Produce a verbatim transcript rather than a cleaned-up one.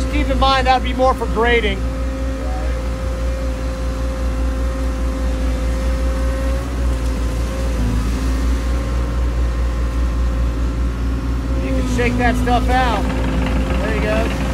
just keep in mind that'd be more for grading. You can shake that stuff out. There you go.